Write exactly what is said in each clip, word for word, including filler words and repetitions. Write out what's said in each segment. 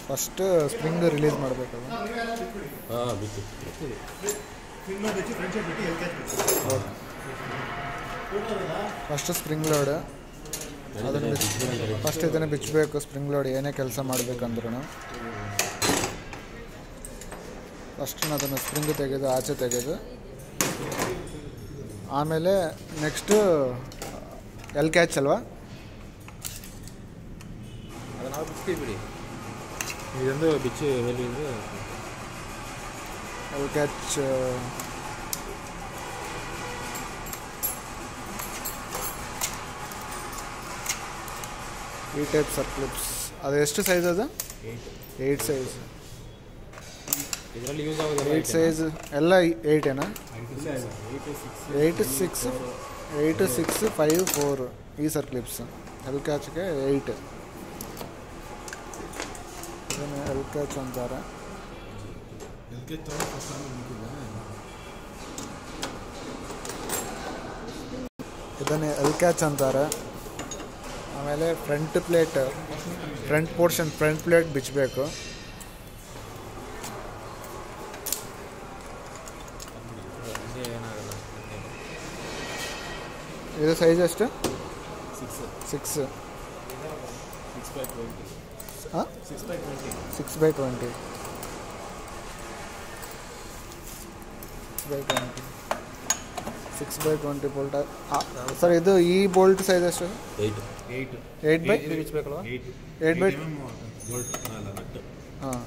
First spring release ಮಾಡಬೇಕಲ್ಲ. ಹಾಂ ಬಿತ್ತು ಫಸ್ಟ್ ಸ್ಪ್ರಿಂಗ್ ಲೋಡ್ ಅದನ್ನು ಫಸ್ಟ್ ಇದನ್ನು ಬಿಚ್ಚಬೇಕು. ಸ್ಪ್ರಿಂಗ್ ಲೋಡ್ ಏನೇ ಕೆಲಸ ಮಾಡಬೇಕಂದ್ರೂ ಫಸ್ಟ್ ಅದನ್ನು ಸ್ಪ್ರಿಂಗ್ ತೆಗೆದು ಆಚೆ ತೆಗೆದು ಆಮೇಲೆ ನೆಕ್ಸ್ಟು ಎಲ್ ಕ್ಯಾಚ್ ಅಲ್ವಾ, ಅದನ್ನು ನಾವು ಬಿಚ್ತೀವಿ ಬಿಡಿ. ಇದೊಂದು ಬಿಚ್ಚು ಮೇಲಿಂದ ಎಲ್ ಕ್ಯಾಚ್ ಈ ಟೈಪ್ ಸರ್ಕ್ಲಿಪ್ಸ್. ಅದು ಎಷ್ಟು ಸೈಜ್ ಅದು? Eight size. ಇದರಲ್ಲಿ ಯೂಸ್ ಆಗೋದು ಏಯ್ಟ್ ಸೈಜ್ ಎಲ್ಲ ಏಯ್ಟೇನಾ? Eight six eight six five four ಈ ಸರ್ಕ್ಲಿಪ್ಸ್ ಎಲ್ ಕ್ಯಾಚ್ಗೆ ಏಯ್ಟ್. ಇದನ್ನು ಎಲ್ ಕ್ಯಾಚ್ ಅಂತಾರೆ. ಇದನ್ನು ಎಲ್ ಕ್ಯಾಚ್ ಅಂತಾರೆ. ಆಮೇಲೆ front plate front portion front plate ಬಿಚ್ಚಬೇಕು. ಇದು ಸೈಜ್ ಎಷ್ಟು? ಸಿಕ್ಸ್ ಹಾಂ six by twenty by twenty six by twenty bolt. Sir ಇದು ಈ ಬೋಲ್ಟ್ ಸೈಜ್ ಎಷ್ಟು? ಏಯ್ಟ್ ಏಯ್ಟ್ ಬೈ ಬಿಚ್ಚಬೇಕಲ್ವ? ಏಯ್ಟ್ ಬೈ ಹಾಂ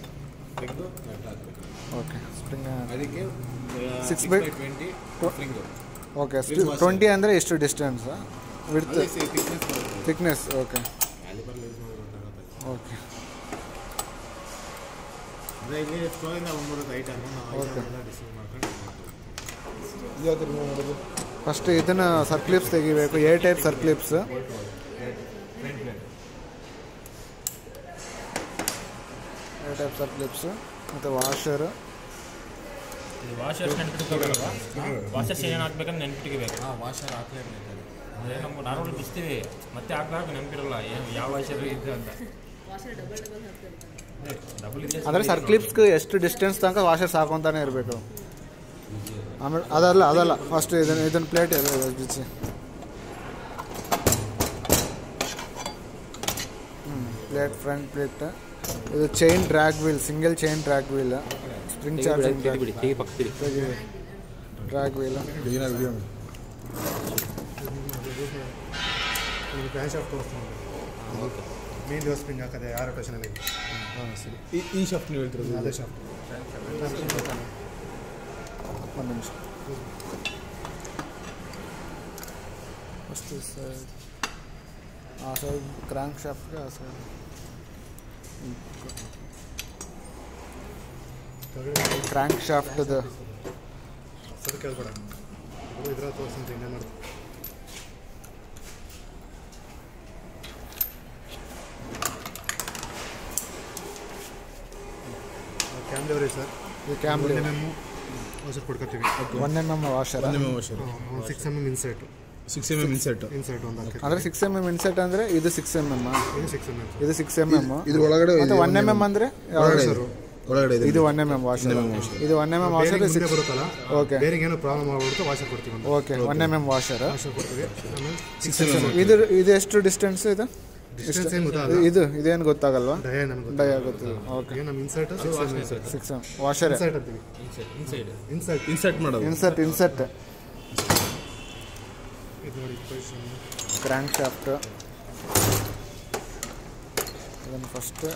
ಓಕೆ. ಸ್ಪ್ರಿಂಗ್ ಅದಕ್ಕೆ six by twenty spring. Okay. Twenty ಅಂದರೆ ಎಷ್ಟು distance width thickness? Okay okay first ಇದನ್ನು circlips ತೆಗಿಬೇಕು. A type circlips. A type circlips ಮತ್ತು ವಾಷರ್. ವಾಷರ್ಸ್ ನೆನ್ಪಿಟ್ಕೋಬೇಕಲ್ವಾ? ವಾಷರ್ಸ್ ಏನೇನು ಹಾಕ್ಬೇಕಂತ ನೆನ್ಪಿಟ್ಕೋಬೇಕು. ಹಾಂ ವಾಷರ್ ಹಾಕ್ಲೇಬೇಕು. ಅಂದರೆ ನಮ್ಮ ನಾರ್ಮಲ್ ಬಿಚ್ತೀವಿ ಮತ್ತೆ ಹಾಕ್ಲಾಕ ನೆನಪಿರಲ್ಲ ಏನು ಯಾವ ವಾಷರ್ ಇದೆ ಅಂತ. ಡಬಲ್ ಇದೆ ಅಂದರೆ ಸರ್ಕ್ಲಿಪ್ಸ್ಗೆ ಎಷ್ಟು ಡಿಸ್ಟೆನ್ಸ್ ತನಕ ವಾಷರ್ಸ್ ಹಾಕೊಂತಾನೆ ಇರಬೇಕು. ಆಮೇಲೆ ಅದಲ್ಲ ಅದಲ್ಲ ಫಸ್ಟ್ ಇದನ್ನು ಇದನ್ನು ಪ್ಲೇಟ್ ಬಿಚ್ಚಿ ಹ್ಞೂ ಪ್ಲೇಟ್ ಫ್ರಂಟ್ ಪ್ಲೇಟ್. ಇದು chain drag wheel, single chain drag wheel, spring charging drag wheel. Fan shaft ತೋರಿಸ್ತೀನಿ. ಮೇನ್ ಡೋರ್ ಸ್ಪ್ರಿಂಗ್ ಹಾಕದೆ ಆ ರೊಟೇಷನಲ್ಲಿ. ಹಾಂ ಸರಿ. ಈ ಈ ಶಾಫ್ಟ್ ನೀವು ಹೇಳ್ತಿರೋದು? ಅದೇ ಶಾಫ್ಟ್. ಒಂದು ನಿಮಿಷ. ಫಸ್ಟ್ ಸೈಡ್ ಆ ಸೈಡ್ ಕ್ರ್ಯಾಂಕ್ ಶಾಫ್ಟ್ಗೆ ಆ ಸೈಡ್ ಕ್ರ್ಯಾಂಕ್ ಶಾಫ್ಟ್ದು ಸರಿ ಕೇಳ್ಬೇಡ. ಇದ್ರ ತೋರಿಸ್ತೀನಿ ಇನ್ನೇ ಮಾಡ್ತೀನಿ. Cam lever sir. ಈ cam one M M washer ಕೊಡ್ಕೊತೀವಿ. One M M washer. One M M washer. Six M M insert. Six M M insert insert ಒಂದು ಹಾಕಿ. ಅಂದರೆ ಸಿಕ್ಸ್ ಎಮ್ ಎಮ್ ಇನ್ಸೆಟ್ ಅಂದರೆ ಇದು ಸಿಕ್ಸ್ ಎಮ್ ಎಮ್ ಇದು six M M ಇದು six M M ಇದ್ರ ಒಳಗಡೆ ಮತ್ತು ಒನ್ ಎಮ್ ಎಮ್ ಅಂದರೆ ಒಳಗಡೆ ಇದು ಒನ್ ಎಮ್ ಎಮ್ ವಾಷರ್. ಇದು one M M washer six ಬರುತ್ತಲ್ಲ. ಓಕೆ ಬೇರೆ ಏನೋ ಪ್ರಾಬ್ಲಮ್ ಆಗ್ಬಿಡುತ್ತೆ ವಾಷರ್ ಕೊಡ್ತೀವಿ. Okay one M M washer washer ಕೊಡ್ತೀವಿ. ಆಮೇಲೆ ಸಿಕ್ಸ್ ಎಮ್ ಎಮ್. ಇದು ಇದು ಎಷ್ಟು ಡಿಸ್ಟೆನ್ಸ್ ಇದು? ಡಿಸ್ಟೆನ್ಸ್ ಏನು ಗೊತ್ತಾಗಲ್ಲ. ಇದು ಇದೇನು ಗೊತ್ತಾಗಲ್ವಾ? ಡಯ ನನಗೆ ಡಯ ಗೊತ್ತಿಲ್ಲ. ಓಕೆ ನಮ್ಮ insert six M M six M washer insert ಅಂತೀವಿ. ಇನ್ಸೈಡ್ ಇನ್ಸರ್ಟ್ ಇನ್ಸರ್ಟ್ ಮಾಡೋದು. ಇನ್ಸರ್ಟ್ ಇನ್ಸರ್ಟ್ ಇದು ನೋಡಿ ಪೊಸಿಷನ್. Crank shaft. ಇದನ್ನು ಫಸ್ಟ್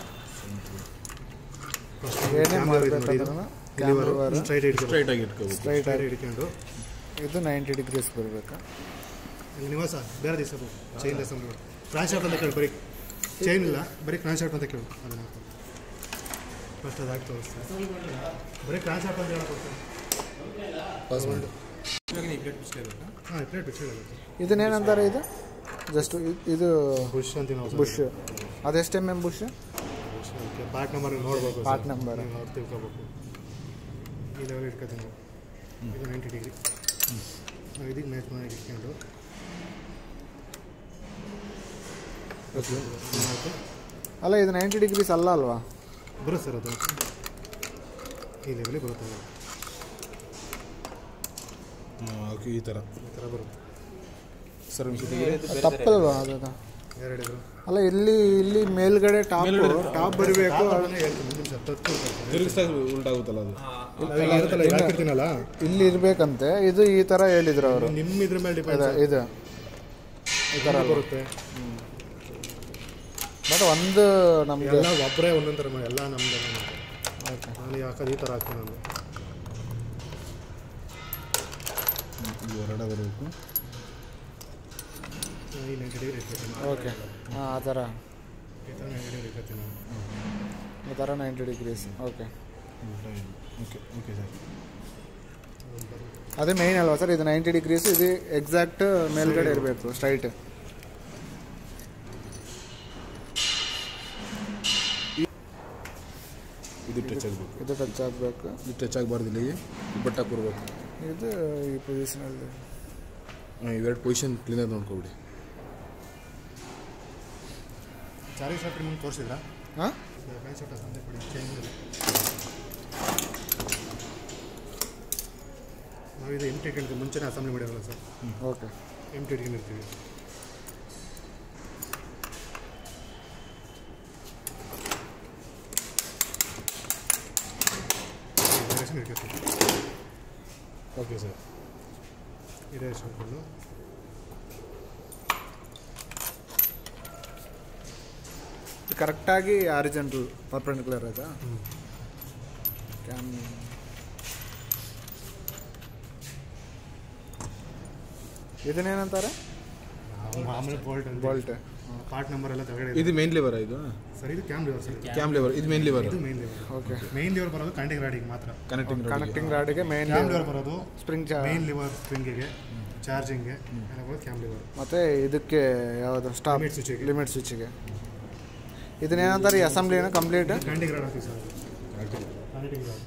ಏನೇ ಮಾಡಬೇಕಂದ್ರೂ ಕ್ಯಾಮ್ಲಿವರ್ ಸ್ಟ್ರೈಟ್ ಹಿಡ್ಕೊಂಡು ಸ್ಟ್ರೈಟ್ ಆಗಿ ಇಟ್ಕೋಬೇಕು. ಸ್ಟ್ರೈಟ್ ಆಗಿ ಹಿಡ್ಕೊಂಡು ಇದು ನೈಂಟಿ ಡಿಗ್ರೀಸ್ ಬರಬೇಕು. ಇಲ್ಲಿ ನಿವಾಸ ಬೇರೆ ದಿವಸ ಚೈನ್ ಲೆಸ್ ಮಾಡಿ ಕ್ರಾನ್ ಶಾಫ್ಟ್ ಅಂತ ಕೇಳಿ. ಬರೀ ಚೈನ್ ಇಲ್ಲ, ಬರೀ ಕ್ರಾನ್ ಶಾಫ್ಟ್ ಅಂತ ಕೇಳು. ಅದನ್ನು ಫಸ್ಟ್ ಅದಾಗಿ ತೋರಿಸ್ತೀನಿ. ಬರೀ ಕ್ರಾನ್ ಶಾಫ್ಟ್ ಅಂತ ಹೇಳ್ಕೊಡ್ತೀನಿ. ಪಾಸ್ ಮಾಡಿ. ಹಾಂ ಪ್ಲೇಟ್ ಬಿಚ್ಚಿರುತ್ತೆ. ಇದನ್ನೇನಂತಾರೆ? ಇದು ಜಸ್ಟ್ ಇದು ಬುಷ್ ಅಂತೀವಿ ನಾವು. ಬುಷ್. ಅದೆಷ್ಟು M M bush? Part number ನೋಡ್ಬೇಕು. ಪಾರ್ಟ್ ನಂಬರ್ ಅವ್ರು ತಿಳ್ಕೊಬೇಕು. ಈ ಲೆವೆಲ್ ಇಟ್ಕೊತೀನಿ ನಾವು. ಇದು ನೈಂಟಿ ಡಿಗ್ರಿ ನಾವು ಇದಕ್ಕೆ ಮ್ಯಾಚ್ ಮಾಡಿ ಇಟ್ಕೊಂಡು ಅಲ್ಲ ಇದು ನೈಂಟಿ ಡಿಗ್ರೀಸ್ ಅಲ್ಲ ಅಲ್ವಾ? ಬರುತ್ತೆ ಸರ್ ಅದು ಈ ಲೆವೆಲಿಗೆ ಬರುತ್ತೆ ಓಕೆ ಈ ಥರ ಈ ಥರ ಬರುತ್ತೆ ಸರ್ ತಪ್ಪಲ್ವಾ ಅದು ಎರಡು ಇದ್ರು ಅಲ್ಲ ಇಲ್ಲಿ ಇಲ್ಲಿ ಮೇಲ್ಗಡೆ ಟಾಪ್ ಟಾಪ್ ಬರಬೇಕು ಅದನ್ನೇ ಹೇಳ್ತೀನಿ ನಿಮಿಷ ತತ್ತು ತಿರುಗಿಸಿದಾಗ ಉಲ್ಟಾಗುತ್ತಲ್ಲ ಅದು ಇರುತ್ತಲ್ಲ ಈಗ ಹಾಕಿರ್ತೀನಲ್ಲ ಇಲ್ಲಿ ಇರ್ಬೇಕಂತೆ ಇದು ಈ ಥರ ಹೇಳಿದ್ರು ಅವರು ನಿಮ್ಮ ಇದ್ರ ಮೇಲೆ ಡಿಪೆಂಡ್ ಇದು ಈ ಥರ ಬರುತ್ತೆ ಬಟ್ ಒಂದು ನಮಗೆ ಎಲ್ಲ ಒಬ್ಬರೇ ಒಂದೊಂದು ಥರ ಮಾಡಿ ಎಲ್ಲ ನಮ್ದು ನಾನು ಹಾಕೋದು ಈ ಥರ ಹಾಕ್ತೀನಿ ನಾನು ಹೊರಗಡೆ ಬರಬೇಕು ಈ ನೈಂಟಿ ಡಿಗ್ರಿ ಇಟ್ಕೊತೀನಿ ಓಕೆ ಹಾಂ ಆ ಥರ ಈ ಥರ ನೈಂಟಿ ಡಿಗ್ರಿ ಇಟ್ಕೊತೀನಿ ನಾನು ಈ ಥರ ninety degrees okay okay okay sir ಅದೇ ಮೇಯ್ನ್ ಅಲ್ವಾ ಸರ್ ಇದು ನೈಂಟಿ ಡಿಗ್ರೀಸ್ ಇದು ಎಕ್ಸಾಕ್ಟ್ ಮೇಲ್ಗಡೆ ಇರಬೇಕು ಸ್ಟ್ರೈಟ್ ಇದು ಟಚ್ ಆಗಬೇಕು ಇದು ಟಚ್ ಆಗಬೇಕು ಇದು ಟಚ್ ಆಗಬಾರ್ದು ಇಲ್ಲಿಗೆ ಬಟ್ಟಾಗಿ ಬರಬೇಕು ಇದು ಈ ಪೊಸಿಷನಲ್ಲಿ ಹಾಂ ಇವೆರಡು ಪೊಸಿಷನ್ ಕ್ಲೀನಾಗಿ ನೋಡ್ಕೊಬಿಡಿ ಚಾರಿ ಶಾರ್ಟ್ ಮುಂದೆ ತೋರಿಸಿದ್ರಾ ಹಾಂ ಪ್ಯಾಂಟ್ ಶರ್ಟ್ ಸಂದೆ ಕೊಡಿ ಚೇಂಜಲ್ಲಿ ನಾವು ಇದು ಎಂಟಿ ಇಟ್ಕೊಂಡು ಮುಂಚೆನೇ ಅಸೆಂಬ್ಲಿ ಮಾಡಿರಲ್ಲ ಸರ್ ಓಕೆ ಎಂಟಿ ಇಟ್ಕೊಂಡಿರ್ತೀವಿ ಡೈರೆಕ್ಷನ್ ಇಟ್ಕೊತೀವಿ ಓಕೆ ಸರ್ ಈ ಡೈರೆಕ್ಷನ್ ಇಟ್ಕೊಂಡು ಕರೆಕ್ಟಾಗಿ ಆರಿಜೆಂಟಲ್ ಪರ್ಪೆಂಡಿಕ್ಯುಲರ್ ಆಯ್ತಾ ಕ್ಯಾಮ್ ಇದನ್ನೇನಂತಾರೆ ನಾವು ಮಾಮೂಲಿ ಬೋಲ್ಟ್ ಬೋಲ್ಟ್ ಪಾರ್ಟ್ ನಂಬರ್ ಎಲ್ಲ ತೆಗಡೆ ಇದು ಮೇನ್ ಲಿವರ್ ಇದು ಸರ್ ಇದು cam lever sir cam lever ಇದು ಮೇನ್ ಲಿವರ್ ಇದು main lever okay main lever ಬರೋದು ಕನೆಕ್ಟಿಂಗ್ ರಾಡಿಗೆ ಮಾತ್ರ ಕನೆಕ್ಟಿಂಗ್ ಕನೆಕ್ಟಿಂಗ್ ರಾಡಿಗೆ ಮೇನ್ ಕ್ಯಾಮ್ ಲಿವರ್ ಬರೋದು ಸ್ಪ್ರಿಂಗ್ ಮೇನ್ ಲಿವರ್ ಸ್ಪ್ರಿಂಗಿಗೆ ಚಾರ್ಜಿಂಗ್ಗೆ ಎಲ್ಲ ಬರೋದು ಕ್ಯಾಮ್ ಲಿವರ್ ಮತ್ತು ಇದಕ್ಕೆ ಯಾವುದು ಸ್ಟಾಪ್ ಲಿಮಿಟ್ ಸ್ವಿಚ್ಗೆ ಲಿಮಿಟ್ ಸ್ವಿಚ್ಗೆ ಇದನ್ನೇನಂತಾರೆ ಈ ಅಸೆಂಬ್ಲಿನ ಕಂಪ್ಲೀಟ್ ಕನೆಕ್ಟಿಂಗ್ ರಾಡ್ ಹಾಕಿ sir connecting rod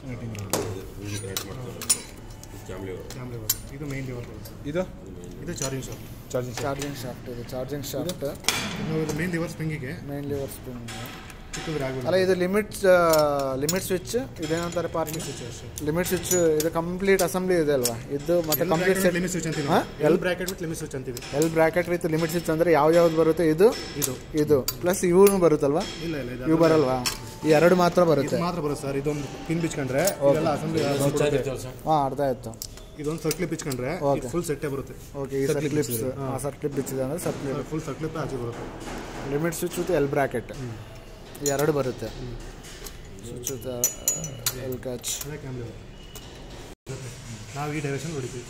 cam lever ಇದು ಮೇನ್ ಲಿವರ್ ಬರುತ್ತೆ ಇದು ಇದು charging shaft charging charging shaft ಇದು ಚಾರ್ಜಿಂಗ್ ಶಾಫ್ಟ್ ಇನ್ನು ಇದು ಮೇನ್ ಲಿವರ್ ಸ್ಪ್ರಿಂಗಿಗೆ ಮೇನ್ ಲಿವರ್ ಸ್ಪ್ರಿಂಗ್ ಚಿಕ್ಕದ್ರೆ ಅಲ್ಲ ಆಗಲ್ಲ ಇದು ಲಿಮಿಟ್ ಲಿಮಿಟ್ ಸ್ವಿಚ್ ಇದೇನಂತಾರೆ ಪಾರ್ಕಿಂಗ್ ಸ್ವಿಚ್ ಲಿಮಿಟ್ ಸ್ವಿಚ್ ಇದು ಕಂಪ್ಲೀಟ್ ಅಸೆಂಬ್ಲಿ ಇದೆ ಅಲ್ವಾ ಇದು ಮತ್ತೆ ಕಂಪ್ಲೀಟ್ ಸೆಟ್ ಲಿಮಿಟ್ ಸ್ವಿಚ್ ಅಂತೀವಿ ಹಾಂ? L bracket with limit switch ಅಂತೀವಿ L bracket with limit switch ಅಂದರೆ ಯಾವ ಯಾವ್ದು ಬರುತ್ತೆ ಇದು ಇದು ಇದು ಪ್ಲಸ್ ಇವು ಬರುತ್ತಲ್ವಾ ಇಲ್ಲ ಇಲ್ಲ ಇದು ಇವು ಬರಲ್ವಾ ಈ ಎರಡು ಮಾತ್ರ ಬರುತ್ತೆ ಇದು ಮಾತ್ರ ಬರುತ್ತೆ ಸರ್ ಇದೊಂದು ಪಿನ್ ಬಿಚ್ಕೊಂಡ್ರೆ ಇದೆಲ್ಲ ಅಸೆಂಬ್ಲಿ ಹಾಂ ಅರ್ಧ ಆಯ್ತು ಇದೊಂದು ಸರ್ಕ್ಲಿಪ್ ಬಿಚ್ಕೊಂಡ್ರೆ Okay. ಫುಲ್ ಸೆಟ್ಟೇ ಬರುತ್ತೆ ಓಕೆ ಈ ಸರ್ಕ್ಲಿಪ್ಸ್ ಹಾಂ ಸರ್ಕ್ಲಿಪ್ ಬಿಚ್ಚಿದೆ ಅಂದರೆ ಸರ್ಕ್ಲಿಪ್ ಫುಲ್ ಸರ್ಕ್ಲಿಪ್ ಆಚೆ ಬರುತ್ತೆ limit switch with L bracket ಎರಡು ಬರುತ್ತೆ ಸ್ವಿಚ್ ವಿತ್ ಎಲ್ ಕ್ಯಾಚ್ ಅದೇ ಕ್ಯಾಮ್ ಲಿವರ್ ನಾವು ಈ ಡೈರೆಕ್ಷನ್ ಹೊಡಿತೀವಿ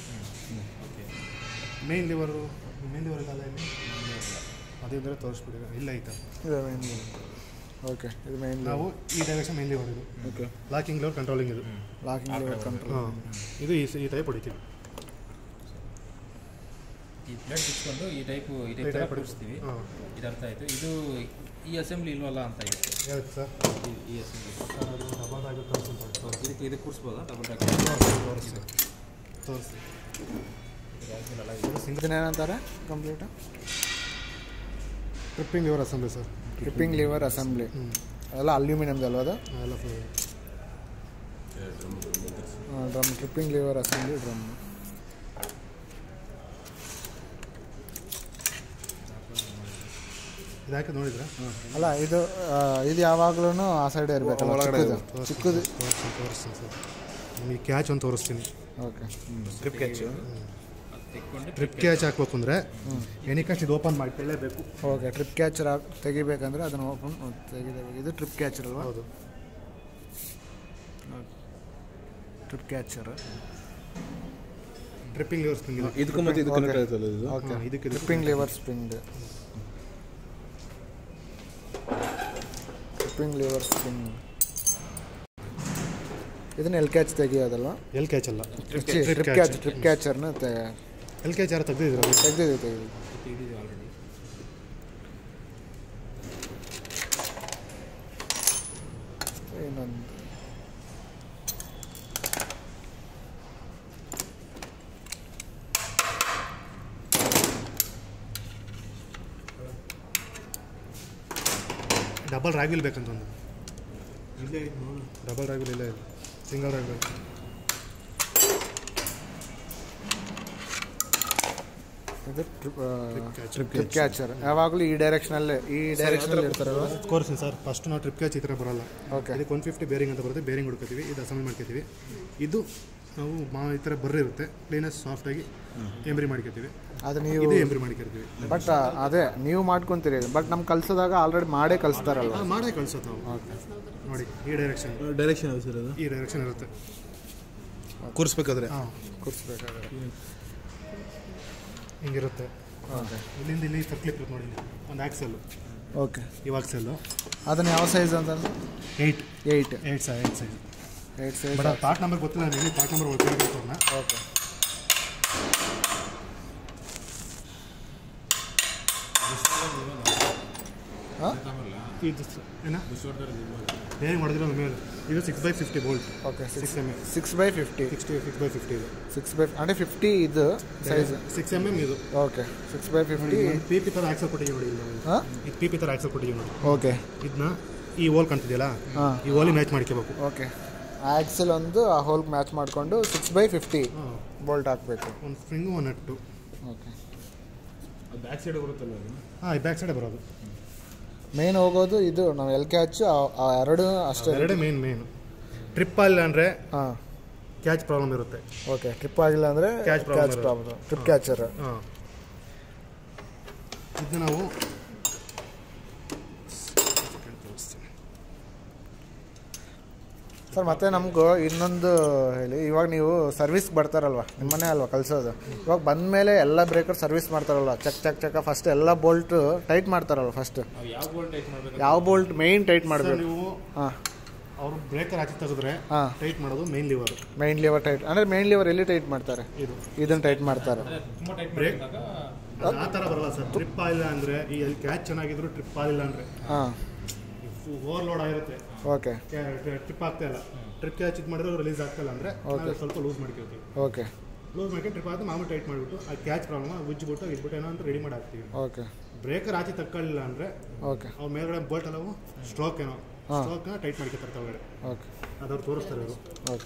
ಮೇನ್ ಲಿವರು ಮೇನ್ ಲಿವರ್ ಇಲ್ಲ ಇಲ್ಲಿ ಅದೇ ಬೇರೆ ತೋರಿಸ್ಬಿಡಿ ಇಲ್ಲ ಐತೆ ಇದು ಮೇನ್ ಓಕೆ ಇದು ಮೇನ್ ನಾವು ಈ ಡೈರೆಕ್ಷನ್ ಮೇನ್ ಲಿವರ್ ಇದು ಓಕೆ ಲಾಕಿಂಗ್ ಲಿವರ್ ಕಂಟ್ರೋಲಿಂಗ್ ಇದು ಲಾಕಿಂಗ್ ಲಿವರ್ ಕಂಟ್ರೋಲ್ ಹಾಂ ಇದು ಈ ಈ ಟೈಪ್ ಹೊಡಿತೀವಿ ಈ ಪ್ಲೇಟ್ ಬಿಚ್ಕೊಂಡು ಈ ಟೈಪು ಈ ಈ ಟೈಪ್ ಟೈಪ್ ಬಿಡಿಸ್ತೀವಿ ಹಾಂ ಇದು ಅರ್ಥ ಆಯಿತು ಇದು ಈ ಅಸೆಂಬ್ಲಿ ಇಲ್ವಲ್ಲ ಅಂತ ಇದೆ ಯಾವ್ದು ಸರ್ ಈ- ಈ ಅಸೆಂಬ್ಲಿ ಅದು ಡಬಲ್ ಆಗಿ ತೋರಿಸ್ತಾರೆ ಇದಕ್ಕೆ ಇದಕ್ಕೆ ಕೂರಿಸ್ಬೋದಾ ಡಬಲ್ ಟ್ಯಾಕ್ ತೋರಿಸಿ ತೋರಿಸಿ ಇದನ್ನೇನಂತಾರೆ complete tripping lever assembly sir tripping lever assembly ಹ್ಞೂ ಅದೆಲ್ಲ ಅಲ್ಯೂಮಿನಿಯಮ್ದು ಅಲ್ವಾ ಅದು ಎಲ್ಲ full drum tripping lever assembly drum ಇದು ಹಾಕಿ ನೋಡಿದ್ರಾ ಅಲ್ಲ ಇದು ಆ, ಇದು ಯಾವಾಗ್ಲೂ ಆ ಸೈಡ್ ಇರಬೇಕಲ್ಲ ಚಿಕ್ಕದು ಚಿಕ್ಕದು ತೋರಿಸ್ತೀನಿ ತೋರಿಸ್ತೀನಿ ಸರ್ ನಿಮಗೆ ಕ್ಯಾಚ್ ಒಂದು ತೋರಿಸ್ತೀನಿ ಓಕೆ ಸ್ಕ್ರಿಪ್ಟ್ ಕ್ಯಾಚ್ ತೆಕ್ಕೊಂಡು ಟ್ರಿಪ್ ಕ್ಯಾಚ್ ಹಾಕ್ಬೇಕು ಅಂದರೆ ಎನಿಕಸ್ಟ್ ಇದು ಓಪನ್ ಮಾಡಿ ತೆಳ್ಳೇಬೇಕು ಓಕೆ ಟ್ರಿಪ್ ಕ್ಯಾಚರ್ ತೆಗಿಬೇಕಂದ್ರೆ ಅದನ್ನು ಓಪನ್ ತೆಗಿಬೇಕು ಇದು ಟ್ರಿಪ್ ಕ್ಯಾಚರ್ ಅಲ್ವಾ ಹೌದು trip catcher tripping lever spring ಇದು ಇದಕ್ಕೂ ಮತ್ತೆ ಇದು ಕನೆಕ್ಟ್ ಆಯ್ತಲ್ಲ ಇದು ಓಕೆ ಹಾಂ, ಇದಕ್ಕೆ ಇದು. Tripping lever spring tripping lever spring ಇದನ್ನ ಎಲ್ ಕ್ಯಾಚ್ ತೆಗಿಯೋದಲ್ವಾ ಎಲ್ ಕ್ಯಾಚ್ ಅಲ್ಲ ಟ್ರಿಪ್ ಕ್ಯಾಚ್ ಟ್ರಿಪ್ ಕ್ಯಾಚರ್ನ ಎಲ್ ಕ್ಯಾಚ್ ಯಾರು ತೆಗ್ದಿದ್ದೀರಾ ತೆಗ್ದಿದ್ದೀವಿ ತೆಗೆದು ತೆಗೆದಿದ್ದೀವಿ ಆಲ್ರೆಡಿ ಇನ್ನೊಂದು ಡಬಲ್ ರಾಗಿಲ್ ಬೇಕಂತ ಒಂದು ಇಲ್ಲೇ ಡಬಲ್ ಡ್ರೈವರ್ ಇಲ್ಲೇ ಇದೆ, ಸಿಂಗಲ್ ಡ್ರೈವರ್. ಇದು ಟ್ರಿಪ್ ಕ್ಯಾಚರ್ ಯಾವಾಗಲೂ ಈ ಡೈರೆಕ್ಷನಲ್ಲೇ ಈ ಡೈರೆಕ್ಷನಲ್ಲಿ ಇರ್ತಾರಲ್ಲ. ಕೋರ್ಸಿನ ಸರ್ ಫಸ್ಟ್ ನಾವು ಟ್ರಿಪ್ ಕ್ಯಾಚ್ ಈ ಥರ ಬರೋಲ್ಲ. ಓಕೆ. ಇದಕ್ಕೆ ಒನ್ ಫಿಫ್ಟಿ ಬೇರಿಂಗ್ ಅಂತ ಬರುತ್ತೆ, ಬೇರಿಂಗ್ ಹುಡ್ಕೋತೀವಿ, ಇದು ಅಸೆಂಬಲ್ ಮಾಡ್ಕೋತೀವಿ. ಇದು ನಾವು ಮಾ ಈ ಥರ ಬರ್ರಿ ಇರುತ್ತೆ, ಕ್ಲೀನೆಸ್ ಸಾಫ್ಟಾಗಿ ಎಂಬ್ರಿ ಮಾಡ್ಕೋತೀವಿ. ಅದು ನೀವು ಇದು ಎಂಬ್ರಿ ಮಾಡ್ಕೊತೀವಿ. ಬಟ್ ಅದೇ ನೀವು ಮಾಡ್ಕೊತೀರಿ, ಬಟ್ ನಮ್ಗೆ ಕಲ್ಸೋದಾಗ ಆಲ್ರೆಡಿ ಮಾಡೇ ಕಲಿಸ್ತಾರಲ್ಲ. ಮಾಡೇ ಕಳ್ಸೋದು ನಾವು. ಓಕೆ. ನೋಡಿ ಈ ಡೈರೆಕ್ಷನ್ ಡೈರೆಕ್ಷನ್ ಸರ್ ಅದು ಈ ಡೈರೆಕ್ಷನ್ ಇರುತ್ತೆ ಕೂರಿಸ್ಬೇಕಾದ್ರೆ. ಹಾಂ ಕೂರಿಸ್ಬೇಕಾದ್ರೆ ಹಿಂಗಿರುತ್ತೆ. ಓಕೆ. ಇಲ್ಲಿಂದ ಇಲ್ಲಿ ಸರ್ಕ್ಲಿಪ್ ಇರುತ್ತೆ ನೋಡಿ, ಒಂದು ಆಕ್ಸೆಲ್ಲು. ಓಕೆ. ಈ ಆಕ್ಸೆಲ್ಲು ಅದನ್ನು ಯಾವ ಸೈಜ್ ಅಂತ? ಏಯ್ಟ್ ಏಯ್ಟ್ ಏಯ್ಟ್ ಸೈ eight size eight size. But part number ಗೊತ್ತಿಲ್ಲ ನನಗೆ, ಪಾರ್ಟ್ ನಂಬರ್ ಗೊತ್ತಿರಬೇಕು ಅವ್ರನ್ನ. ಓಕೆ. ಹಾಂ ಇದು ಏನ ಬೇರೆ ಮಾಡಿದ್ರೆ ಮೇಲೆ ಇದು six by fifty bolt. Okay. Six M M six by fifty sixty six by fifty ಇದು ಸಿಕ್ಸ್ ಬೈ ಅಂದರೆ ಫಿಫ್ಟಿ ಇದು ಸೈಜ್ ಸಿಕ್ಸ್ ಎಮ್ ಎಮ್ ಇದು. Okay. Six by fifty. P P ಥರ ಆಕ್ಸಲ್ ಕೊಟ್ಟಿದ್ದೀವಿ ನೋಡಿ ಇಲ್ಲಿ. ಹಾಂ ಇದು ಪಿ ಪಿ ಥರ ಆಕ್ಸಲ್ ಕೊಟ್ಟಿದ್ದೀವಿ ನೋಡಿ. ಓಕೆ. ಇದನ್ನ ಈ ಹೋಲ್ ಕಾಣ್ತಿದೆಯಲ್ಲ, ಹಾಂ, ಈ ಹೋಲಿಗೆ ಮ್ಯಾಚ್ ಮಾಡ್ಕೋಬೇಕು. ಓಕೆ. ಆಕ್ಸೆಲ್ ಒಂದು ಆ ಹೋಲ್ಗೆ ಮ್ಯಾಚ್ ಮಾಡಿಕೊಂಡು ಸಿಕ್ಸ್ ಬೈ ಫಿಫ್ಟಿ ಹಾಂ, ಬೋಲ್ಟ್ ಹಾಕಬೇಕು. ಒಂದು ಸ್ಪ್ರಿಂಗು ಒಂದು ನಟ್ಟು. ಓಕೆ. ಬ್ಯಾಕ್ ಸೈಡ್ ಬರುತ್ತಲ್ಲ ಅದು. ಹಾಂ, ಈ ಬ್ಯಾಕ್ ಸೈಡೇ ಬರೋದು. ಮೇನ್ ಹೋಗೋದು ಇದು ನಾವು ಎಲ್ ಕ್ಯಾಚ್ ಆ ಎರಡು ಅಷ್ಟೇ. ಎರಡೇ ಮೇನ್ ಮೇನು. ಟ್ರಿಪ್ ಆಗಿಲ್ಲ ಅಂದರೆ ಹಾಂ, ಕ್ಯಾಚ್ ಪ್ರಾಬ್ಲಮ್ ಇರುತ್ತೆ. ಓಕೆ. ಟ್ರಿಪ್ ಆಗಿಲ್ಲ ಅಂದರೆ Catch problem ಕ್ಯಾಚ್ ಇರೋದು. ಪ್ರಾಬ್ಲಮ್. Trip catcher. ಹಾಂ, ಇದನ್ನ ನಾವು ಸರ್ ಮತ್ತೆ ನಮಗೂ ಇನ್ನೊಂದು ಹೇಳಿ, ಇವಾಗ ನೀವು ಸರ್ವಿಸ್ಗೆ ಬರ್ತಾರಲ್ವ, ನಿಮ್ಮನ್ನೇ ಅಲ್ವಾ ಕಲಿಸೋದು. ಇವಾಗ ಬಂದ ಮೇಲೆ ಎಲ್ಲ ಬ್ರೇಕರ್ ಸರ್ವಿಸ್ ಮಾಡ್ತಾರಲ್ವ, ಚಕ್ ಚಕ್ ಚಕ ಫಸ್ಟ್ ಎಲ್ಲ ಬೋಲ್ಟ್ ಟೈಟ್ ಮಾಡ್ತಾರಲ್ವ. ಫಸ್ಟ್ ನಾವು ಯಾವ ಬೋಲ್ಟ್ ಟೈಟ್ ಮಾಡಬೇಕು? ಯಾವ ಬೋಲ್ಟ್ ಮೇಯ್ನ್ ಟೈಟ್ ಮಾಡಬೇಕು? ನೀವು ಹಾಂ, ಅವರು ಬ್ರೇಕರ್ ಹಾಕಿ ತೆಗೆದ್ರೆ ಹಾಂ, ಟೈಟ್ ಮಾಡೋದು main lever. Main lever tight ಅಂದರೆ ಮೈನ್ ಲಿವರ್ ಎಲ್ಲಿ ಟೈಟ್ ಮಾಡ್ತಾರೆ? ಇದು ಇದನ್ನು ಟೈಟ್ ಮಾಡ್ತಾರೆ. ತುಂಬ ಟೈಟ್ ಬ್ರೇಕ್ ಮಾಡಿದಾಗ ಆ ಥರ ಬರಲ್ಲ ಸರ್. ಟ್ರಿಪ್ ಆಗಿಲ್ಲ ಅಂದರೆ ಈ ಕ್ಯಾಚ್ ಚೆನ್ನಾಗಿದ್ರು ಟ್ರಿಪ್ ಆಗಿಲ್ಲ ಅಂದರೆ ಹಾಂ, ಓವರ್ಲೋಡ್ ಆಗಿರುತ್ತೆ, ಓಕೆ, ಟ್ರಿಪ್ ಆಗ್ತಾ ಇಲ್ಲ. ಟ್ರಿಪ್ ಕ್ಯಾಚ್ ಇದು ಮಾಡಿದ್ರೆ ರಿಲೀಸ್ ಆಗ್ತಾ ಇಲ್ಲ ಅಂದರೆ Okay. ಸ್ವಲ್ಪ ಲೂಸ್ ಮಾಡ್ಕೊಳ್ತೀವಿ. ಓಕೆ, ಲೂಸ್ ಮಾಡ್ಕೊಂಡು ಟ್ರಿಪ್ ಆಗುತ್ತೆ, ಮಾಮೂಲಿ ಟೈಟ್ ಮಾಡಿಬಿಟ್ಟು ಆ ಕ್ಯಾಚ್ ಪ್ರಾಬ್ಲಮ್ ಉಜ್ಜಿಬಿಟ್ಟು ಇದ್ಬಿಟ್ಟು ಏನೋ ಅಂತ ರೆಡಿ ಮಾಡಿ ಹಾಕ್ತೀವಿ. ಓಕೆ, ಬ್ರೇಕರ್ ಆಚೆ ತಕ್ಕೊಳ್ಳಿಲ್ಲ ಅಂದರೆ ಓಕೆ, ಅವ್ರ ಮೇಲ್ಗಡೆ ಬೋಲ್ಟ್ ಎಲ್ಲವು ಸ್ಟ್ರೋಕ್ ಏನೋ ಹಾಂ. ಸ್ಟ್ರೋಕ್ನ ಟೈಟ್ ಮಾಡ್ಕೊತಾರೆ ಒಳಗಡೆ. ಓಕೆ, ಅದವ್ರು ತೋರಿಸ್ತಾರೆ ಅವರು. ಓಕೆ.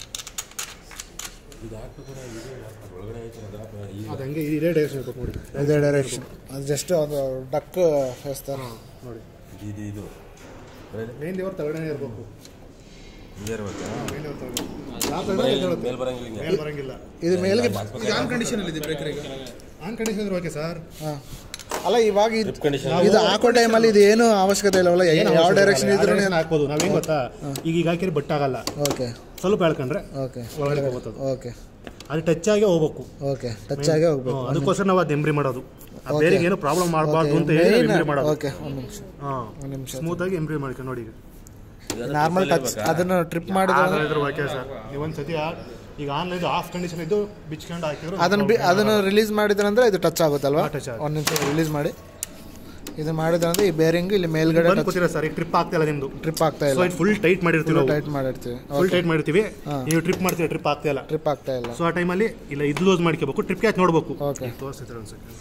ಅದು ಹಂಗೆ ಇದೇ ಡೈರೆಕ್ಷನ್ ಇರ್ಬೇಕು ನೋಡಿ. ಇದೇ ಡೈರೆಕ್ಷನ್. ಅದು ಜಸ್ಟ್ ಒಂದು ಡಕ್ ಫೇಸ್ತಾರೆ ನೋಡಿ. ಇದು ಇದು ಮೇನ್ ದೇವ್ರ ತಗಡೆನೇ ಇರಬೇಕು. ಇದೇ ಮೇನ್ ದೇವ್ರ ತಗಡೆ ಮೇಲ್ ಬರಂಗಿಲ್ಲ. ಮೇಲ್ ಬರಂಗಿಲ್ಲ. ಇದು ಮೇಲ್ಗೆ. ಆನ್ ಕಂಡೀಷನ್ ಅಲ್ಲಿ ಇದೆ ಬ್ರೇಕರ್ ಈಗ. ಆನ್ ಕಂಡೀಷನ್ ಇದ್ರೆ ಓಕೆ ಸರ್. ಹಾಂ, ಅಲ್ಲ ಇವಾಗ ಇದು Grip condition. ಇದು ಹಾಕೋ ಟೈಮಲ್ಲಿ ಇದು ಏನು ಅವಶ್ಯಕತೆ ಇಲ್ಲವಲ್ಲ, ಯಾವ ಡೈರೆಕ್ಷನ್ ಇದ್ರೂ ಹಾಕ್ಬೋದು. ನಾವೇನು ಗೊತ್ತಾ, ಈಗ ಈಗ ಹಾಕಿದ್ರೆ ಬಟ್ ಆಗಲ್ಲ, ಓಕೆ, ಸ್ವಲ್ಪ ಹೇಳ್ಕೊಂಡ್ರೆ ಓಕೆ, ಒಳಗಡೆ ಹೋಗ್ಬೋದು. ಓಕೆ, ಅದು ಟಚ್ ಆಗಿ ಹೋಗ್ಬೇಕು. ಓಕೆ, ಟಚ್ ಆಗೇ ಹೋಗ್ಬೇಕು. ಅದಕ್ಕೋಸ್ಕರ ನಾವು ಅದು ಎಂಬ್ರಿ ಮಾಡೋದು. ಆ ಬೇರೆಗೆ ಏನು ಪ್ರಾಬ್ಲಮ್ ಮಾಡಬಾರ್ದು ಅಂತ ಹೇಳಿ ಎಂಬ್ರಿ ಮಾಡೋದು. ಓಕೆ, ಒಂದು ನಿಮಿಷ, ಹಾಂ, ಒಂದು ನಿಮಿಷ. ಸ್ಮೂತ್ ಆಗಿ ಎಂಬ್ರಿ ಮಾಡ್ಕೊಂಡು ನೋಡಿ. ನಾರ್ಮಲ್ ಟಚ್ ಅದನ್ನು ಟ್ರಿಪ್ ಮಾಡಿದ್ರೆ ಇದ್ರ ಓಕೆ ಸರ್. ನೀವು ಒಂದು ಸತಿ ಈಗ ಆನ್ಲೈನ್ ಆಫ್ ಕಂಡೀಷನ್ ಇದ್ದು ಬಿಚ್ಕೊಂಡು ಹಾಕಿದ್ರು ಅದನ್ನು ಬಿ ಅದನ್ನು ರಿಲೀಸ್ ಮಾಡಿದ್ರಂದ್ರೆ ಇದು ಟಚ್ ಆಗುತ್ತಲ್ವಾ? touch ಆಗುತ್ತೆ. ಒಂದು ನಿಮಿಷ ರಿಲೀಸ್ ಮಾಡಿ ಇದು ಮಾಡಿದ್ರಂದ್ರೆ ಈ ಬೇರಿಂಗ್ ಇಲ್ಲಿ ಮೇಲ್ಗಡೆ ಗೊತ್ತಿಲ್ಲ ಸರ್. ಈಗ ಟ್ರಿಪ್ ಆಗ್ತಾ ಇಲ್ಲ ನಿಮ್ದು, ಟ್ರಿಪ್ ಆಗ್ತಾ ಸೊ ಇಲ್ಲ. ಇದು ಫುಲ್ ಟೈಟ್ ಮಾಡಿರ್ತೀವಿ, ಟೈಟ್ ಮಾಡಿರ್ತೀವಿ. ಫುಲ್ ಟೈಟ್ ಮಾಡಿರ್ತೀವಿ. ಹಾಂ. ನೀವು ಟ್ರಿಪ್ ಮಾಡ್ತೀವಿ, ಟ್ರಿಪ್ ಆಗ್ತಾ ಇಲ್ಲ. ಟ್ರಿಪ್ ಆಗ್ತಾ ಇಲ್ಲ. ಸೊ ಆ ಟೈಮಲ್ಲಿ ಇಲ್ಲ ಇದು ಲೂಸ್ ಮಾಡ್ಕೋಬೇಕು, ಟ್ರಿಪ್ ಕ್ಯಾಚ್ ನೋಡ್ಬೇಕು. ಓಕೆ, ತೋರಿಸ್ತಾರೆ ಒಂದು ಸೆಕೆಂಡ್.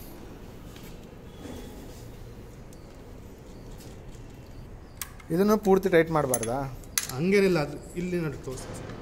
ಇದನ್ನು ಪೂರ್ತಿ ಟೈಟ್ ಮಾಡಬಾರ್ದಾ? ಹಂಗೇನಿಲ್ಲ, ಅದು ಇಲ್ಲಿ ನೋಡಿ ತೋರಿಸ್ತಾರೆ ಸರ್.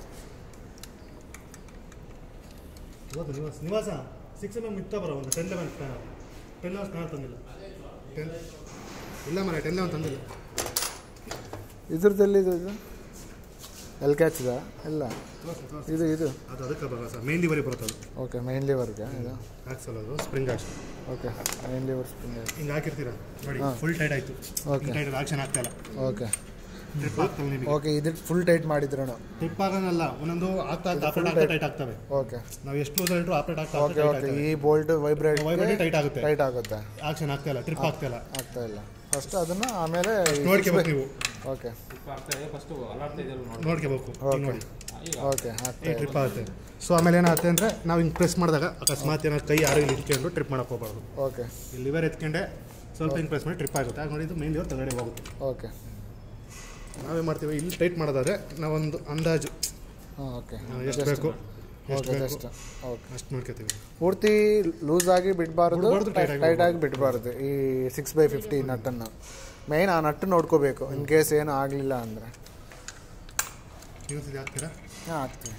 ಇವತ್ತು ನಿವಾಸ ನಿವಾಸ ಸಿಕ್ಸ್ ಎಮ್ ಎಮ್ ಇತ್ತ ಬರೋ ಒಂದು ten eleven scanner ten eleven scanner ತಂದಿಲ್ಲ. ಟೆನ್ ಇಲ್ಲ ಮರ ಟೆನ್ ಲೆವೆನ್ ತಂದಿಲ್ಲ. ಇದ್ರದಲ್ಲಿ ಇದು ಇದು ಎಲ್ ಕ್ಯಾಚ್ದ ಇಲ್ಲ ತೋರಿಸಿ ತೋರಿಸಿ. ಇದು ಇದು ಅದು ಅದಕ್ಕೆ ಬರಲ್ಲ ಸರ್, ಮೇನ್ ಲಿವರಿಗೆ ಬರುತ್ತೆ ಅದು. ಓಕೆ, ಮೈನ್ ಲಿವರ್ಗೆ ಇದು. ಆಕ್ಸಲ್ ಅದು spring action. Okay, main lever spring. ಹಿಂಗೆ ಹಾಕಿರ್ತೀರಾ ನೋಡಿ, ಹಾಂ. ಫುಲ್ ಟೈಟ್ ಆಯಿತು. ಓಕೆ, ಟೈಟ್ ಆಕ್ಷನ್ ಆಗ್ತಾ ಇಲ್ಲ. ಓಕೆ, ಟ್ರಿಪ್ ಆಗ್ತವೆ ನಿಮಗೆ. ಓಕೆ. ಇದು ಫುಲ್ ಟೈಟ್ ಮಾಡಿದ್ರು ಟ್ರಿಪ್ ಆಗೋನಲ್ಲ, ಒಂದೊಂದು ಆಗ್ತಾ ಆಗ್ತಾ ಆಪ್ರೇಟ್ ಆಗ್ತಾ ಟೈಟ್ ಆಗ್ತವೆ. ಓಕೆ, ನಾವು ಎಷ್ಟು ಲೂಸ್ ಹೇಳಿದ್ರು ಆಪ್ರೇಟ್ ಆಗ್ತಾ ಓಕೆ, ಓಕೆ. ಈ ಬೋಲ್ಟ್ ವೈಬ್ರೇಟ್ ವೈಬ್ರೇಟ್ ಟೈಟ್ ಆಗುತ್ತೆ, ಟೈಟ್ ಆಗುತ್ತೆ, ಆಕ್ಷನ್ ಆಗ್ತಾ ಇಲ್ಲ, ಟ್ರಿಪ್ ಆಗ್ತಾ ಇಲ್ಲ. ಆಗ್ತಾ ಇಲ್ಲ. ಫಸ್ಟ್ ಅದನ್ನು ಆಮೇಲೆ ನೋಡ್ಕೋಬೇಕು ನೀವು. ಓಕೆ, ಆಗ್ತಾ ಇದೆ ಫಸ್ಟು ಅಲಾಡ್ತಾ ಇದೆ ನೋಡಿ. ನೋಡ್ಕೋಬೇಕು. ಓಕೆ, ನೋಡಿ ಓಕೆ, ಆಗ್ತಾ ಈ ಟ್ರಿಪ್ ಆಗುತ್ತೆ. ಸೊ ಆಮೇಲೆ ಏನಾಗುತ್ತೆ ಅಂದರೆ ನಾವು ಹಿಂಗೆ ಪ್ರೆಸ್ ಮಾಡಿದಾಗ ಅಕಸ್ಮಾತ್ ಏನಾದ್ರು ಕೈ ಯಾರು ಇಲ್ಲಿ ಇಟ್ಕೊಂಡು ಟ್ರಿಪ್ ಮಾಡಕ್ಕೆ ಹೋಗ್ಬಾರ್ದು. ಓಕೆ, ಇಲ್ಲಿ ಲಿವರ್ ಎತ್ಕೊಂಡೆ ಸ್ವಲ್ಪ ಹಿಂಗೆ ಪ್ರೆಸ್ ಮಾಡಿ ಟ್ರಿಪ್ ಆಗುತ್ತೆ. ಆಗ ನೋಡಿ ಇದು ಮೇನ್ ಲಿವರ್ ತಗಡೆ ಹೋಗುತ್ತೆ. ಓಕೆ. ನಾವೇನು ಮಾಡ್ತೀವಿ, ಇಲ್ಲಿ ಟೈಟ್ ಮಾಡೋದಾದ್ರೆ ನಾವೊಂದು ಅಂದಾಜು ಹಾಂ, ಓಕೆ, ಎಷ್ಟು ಬೇಕು ಎಷ್ಟು ಓಕೆ, ಬೇಕು ಜಸ್ಟ್ ಓಕೆ. ಅಷ್ಟು ಮಾಡ್ಕೋತೀವಿ. ಪೂರ್ತಿ ಲೂಸ್ ಆಗಿ ಬಿಡಬಾರ್ದು, ಬಿಡ್ಬಾರ್ದು, tight ಆಗಿ ಟೈಟ್ ಆಗಿ ಬಿಡಬಾರ್ದು. ಈ ಸಿಕ್ಸ್ ಬೈ ಫಿಫ್ಟಿ ನಟ್ಟನ್ನು ಮೇಯ್ನ್ ಆ ನಟ್ಟು ನೋಡ್ಕೋಬೇಕು ಇನ್ ಕೇಸ್ ಏನು ಆಗಲಿಲ್ಲ ಅಂದರೆ. ಇನ್ನೊಂದ್ಸತಿ ಹಾಕ್ತೀರಾ? ಹಾಂ ಹಾಕ್ತೀವಿ.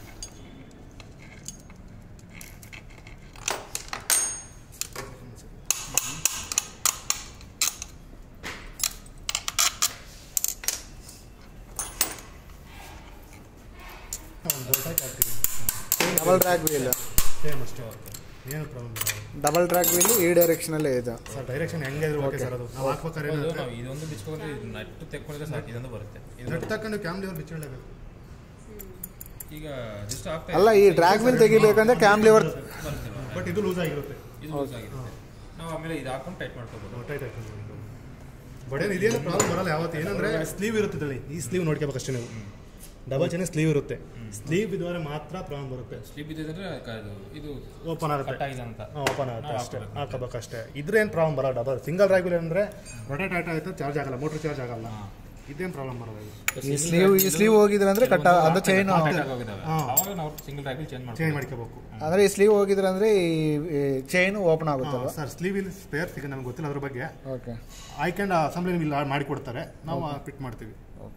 ಡಬಲ್ ಟ್ರ್ಯಾಕ್ ವೀಲ್ ಸೇಮ್ ಅಷ್ಟೇ, ಏನು ಪ್ರಾಬ್ಲಮ್ ಇಲ್ಲ. ಡಬಲ್ ಟ್ರ್ಯಾಕ್ ವೀಲ್ ಈ ಡೈರೆಕ್ಷನಲ್ಲೇ ಇದೆ ಸರ್. ಡೈರೆಕ್ಷನ್ ಹೆಂಗೆ ಇದ್ರು ಓಕೆ ಸರ್. ಅದು ನಾವು ಹಾಕ್ಬೇಕಾದ್ರೆ ಹೌದು, ನಾವು ಇದೊಂದು ಬಿಚ್ಕೊಂಡ್ರೆ ಇದು ನಟ್ಟು ತೆಕ್ಕೊಂಡ್ರೆ ಸಾಕು, ಇದೊಂದು ಬರುತ್ತೆ. ಇದು ನಟ್ಟು ತಕ್ಕಂಡು ಕ್ಯಾಮ್ಲಿ ಅವ್ರು ಬಿಚ್ಚಿಡಲೇಬೇಕು. ಈಗ ಜಸ್ಟ್ ಆಗ್ತಾ ಅಲ್ಲ, ಈ ಟ್ರ್ಯಾಕ್ ವೀಲ್ ತೆಗಿಬೇಕಂದ್ರೆ ಕ್ಯಾಮ್ ಲಿವರ್ ಬರ್ತಿಲ್ಲ, ಬಟ್ ಇದು ಲೂಸ್ ಆಗಿರುತ್ತೆ. ಇದು ಲೂಸ್ ಆಗಿರುತ್ತೆ. ನಾವು ಆಮೇಲೆ ಇದು ಹಾಕೊಂಡು ಟೈಟ್ ಮಾಡ್ಕೋಬೋದು. ಟೈಟ್ ಹಾಕೊಂಡು ಬಟ್ ಏನು ಇದೇನು ಪ್ರಾಬ್ಲಮ್ ಬರಲ್ಲ ಯಾವತ್ತು. ಏನಂದರೆ ಸ್ಲೀವ್ ಇರುತ್ತೆ, ಈ ಸ್ಲೀವ್ ನೋಡ್ಕೋಬೇಕಷ್ಟೇ ನೀವು. ಡಬಲ್ ಚೆನ್ನ ಸ್ಲೀವ್ ಇರುತ್ತೆ, ಸ್ಲೀವ್ ಇದ್ದರೆ ಮಾತ್ರ ಪ್ರಾಬ್ಲಮ್ ಬರುತ್ತೆ. ಸ್ಲೀಪ್ ಇದ್ದಿದ್ರೆ ಇದು ಓಪನ್ ಆಗುತ್ತೆ, ಕಟ್ಟಾಗಿದೆ ಅಂತ ಓಪನ್ ಆಗುತ್ತೆ ಅಷ್ಟೇ, ಹಾಕೋಬೇಕಷ್ಟೇ. ಇದ್ರೆ ಏನು ಪ್ರಾಬ್ಲಮ್ ಬರಲ್ಲ. ಡಬಲ್ ಸಿಂಗಲ್ ರ್ಯಾಗ್ಯುಲರ್ ಅಂದರೆ ರೊಟೇಟ್ ಆಯ್ತಾ ಆಯ್ತು, ಚಾರ್ಜ್ ಆಗಲ್ಲ, ಮೋಟ್ರ್ ಚಾರ್ಜ್ ಆಗಲ್ಲ. ಇದೇನು ಪ್ರಾಬ್ಲಮ್ ಬರಲ್ಲ. ಈ ಸ್ಲೀವ್ ಈ ಸ್ಲೀವ್ ಹೋಗಿದ್ರೆ ಅಂದ್ರೆ ಕಟ್ಟ ಅದು ಚೈನ್ ಅವಾಗ ನಾವು ಸಿಂಗಲ್ ಟ್ರ್ಯಾಕ್ ಚೇಂಜ್ ಮಾಡಿ ಚೇಂಜ್ ಮಾಡ್ಕೋಬೇಕು. ಅಂದ್ರೆ ಈ ಸ್ಲೀವ್ ಹೋಗಿದ್ರೆ ಅಂದ್ರೆ ಈ ಚೈನ್ ಓಪನ್ ಆಗುತ್ತಲ್ಲ ಸರ್. ಸ್ಲೀವ್ ಇಲ್ಲಿ ಸ್ಪೇರ್ ಸಿಗ ನಮ್ಗೆ ಗೊತ್ತಿಲ್ಲ ಅದ್ರ ಬಗ್ಗೆ. ಓಕೆ, ಐ ಕ್ಯಾನ್ ಅಸೆಂಬ್ಲಿ ಇಲ್ಲಿ ಮಾಡಿ ಕೊಡ್ತಾರೆ, ನಾವು ಫಿಟ್ ಮಾಡ್ತೀವಿ.